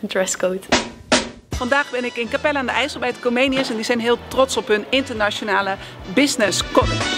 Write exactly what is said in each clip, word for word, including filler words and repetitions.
dresscode. Vandaag ben ik in Capelle aan de IJssel bij het Comenius en die zijn heel trots op hun internationale business college.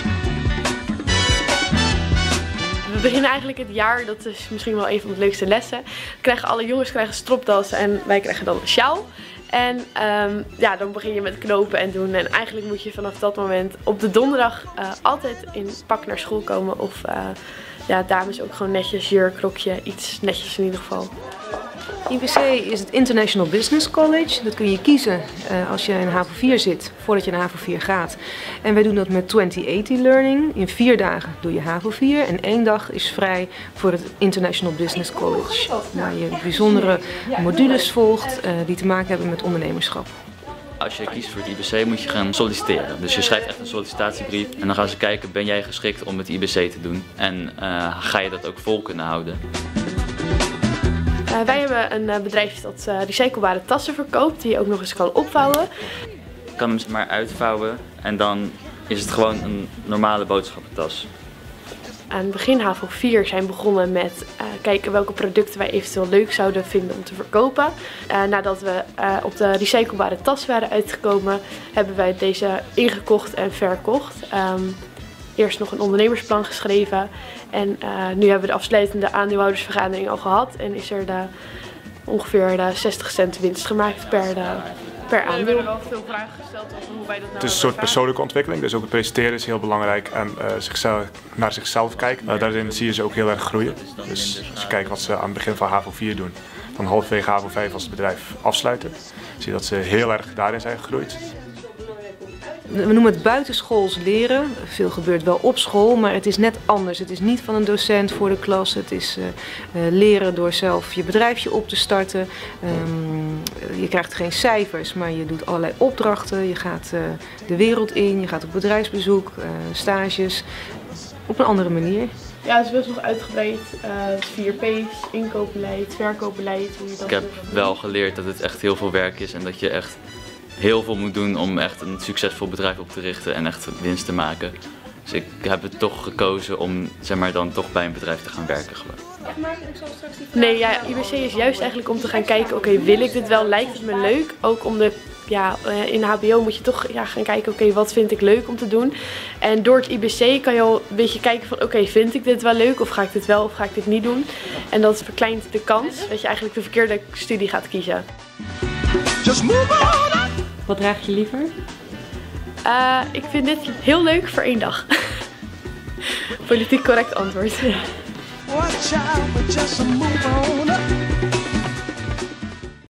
We beginnen eigenlijk het jaar, dat is misschien wel een van de leukste lessen. We krijgen, alle jongens krijgen stropdassen en wij krijgen dan een sjaal. En um, ja, dan begin je met knopen en doen. En eigenlijk moet je vanaf dat moment op de donderdag uh, altijd in pak naar school komen. Of uh, ja, dames ook gewoon netjes, jurk, rokje, iets netjes in ieder geval. I B C is het International Business College. Dat kun je kiezen uh, als je in H A V O vier zit, voordat je naar H A V O vier gaat. En wij doen dat met twintig eighty learning. In vier dagen doe je H A V O vier en één dag is vrij voor het International Business College. Waar je bijzondere modules volgt uh, die te maken hebben met ondernemerschap. Als je kiest voor het I B C moet je gaan solliciteren. Dus je schrijft echt een sollicitatiebrief en dan gaan ze kijken, ben jij geschikt om het I B C te doen? En uh, ga je dat ook vol kunnen houden? Uh, wij hebben een uh, bedrijf dat uh, recyclebare tassen verkoopt, die je ook nog eens kan opvouwen. Je kan hem maar uitvouwen en dan is het gewoon een normale boodschappentas. Aan het begin H A V O vier zijn we begonnen met uh, kijken welke producten wij eventueel leuk zouden vinden om te verkopen. Uh, nadat we uh, op de recyclebare tas waren uitgekomen, hebben wij deze ingekocht en verkocht. Um, Eerst nog een ondernemersplan geschreven en uh, nu hebben we de afsluitende aandeelhoudersvergadering al gehad en is er de, ongeveer de zestig cent winst gemaakt per, de, per aandeel. We hebben wel veel vragen gesteld over hoe wij dat nou. Het is een soort persoonlijke ontwikkeling, dus ook het presenteren is heel belangrijk en uh, zichzelf, naar zichzelf kijken. Uh, daarin zie je ze ook heel erg groeien. Dus als je kijkt wat ze aan het begin van H A V O vier doen, dan halverwege H A V O vijf als het bedrijf afsluiten, zie je dat ze heel erg daarin zijn gegroeid. We noemen het buitenschools leren. Veel gebeurt wel op school, maar het is net anders. Het is niet van een docent voor de klas. Het is uh, uh, leren door zelf je bedrijfje op te starten. Um, je krijgt geen cijfers, maar je doet allerlei opdrachten. Je gaat uh, de wereld in, je gaat op bedrijfsbezoek, uh, stages. Op een andere manier. Ja, het is best nog uitgebreid. Uh, vier P's, inkoopbeleid, verkoopbeleid. Hoe je dat Ik heb wel geleerd dat het echt heel veel werk is en dat je echt heel veel moet doen om echt een succesvol bedrijf op te richten en echt winst te maken. Dus ik heb het toch gekozen om zeg maar, dan toch bij een bedrijf te gaan werken. Gewoon. Nee, ja, I B C is juist eigenlijk om te gaan kijken, oké, okay, wil ik dit wel, lijkt het me leuk? Ook om de, ja, in H B O moet je toch ja, gaan kijken, oké, okay, wat vind ik leuk om te doen? En door het I B C kan je al een beetje kijken van, oké, okay, vind ik dit wel leuk of ga ik dit wel of ga ik dit niet doen? En dat verkleint de kans dat je eigenlijk de verkeerde studie gaat kiezen. Wat draag je liever? Uh, ik vind dit heel leuk voor één dag. Politiek correct antwoord.